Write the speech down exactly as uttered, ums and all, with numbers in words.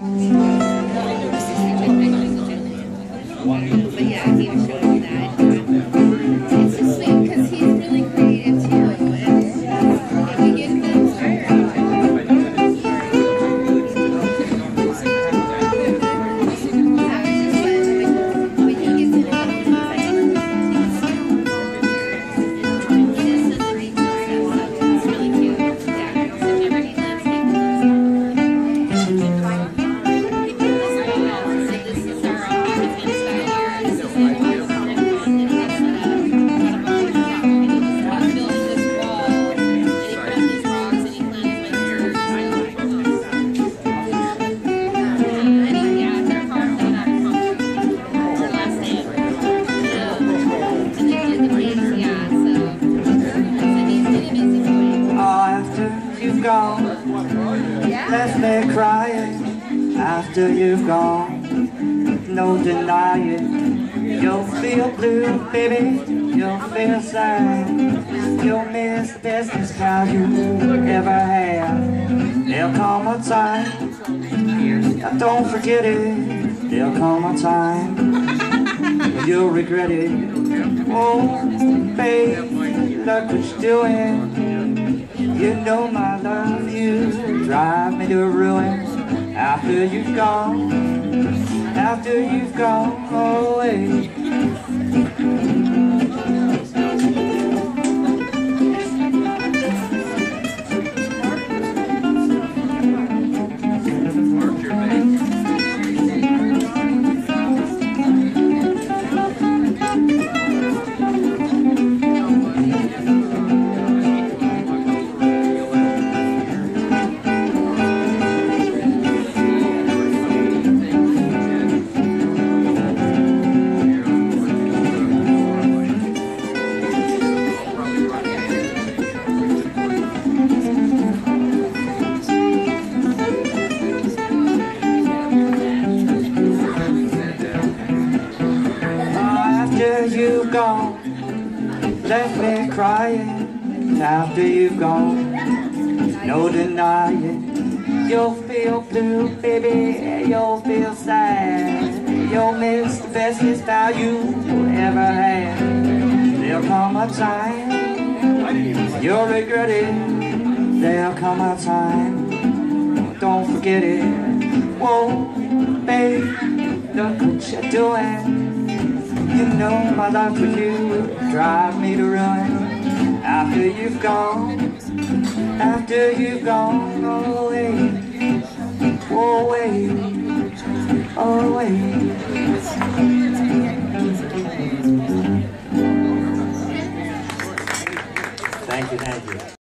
But yeah, he was showing me that. It's so sweet because he's really creative too, and and we get him inspired. Gone, left me crying after you've gone. No denying, you'll feel blue, baby. You'll feel sad. You'll miss the best pal you ever had. There'll come a time, now don't forget it. There'll come a time when you'll regret it. Oh, babe, look what you're doing. You know my love, you drive me to ruin. After you've gone, after you've gone away. After you've gone, left me crying. After you've gone, no denying. You'll feel blue, baby, you'll feel sad. You'll miss the bestest pal you ever had. There'll come a time, you'll regret it. There'll come a time, don't forget it. Whoa, babe, look what you're doing. You know my love for you drive me to ruin. After you've gone, after you've gone away, away, away. Thank you, thank you.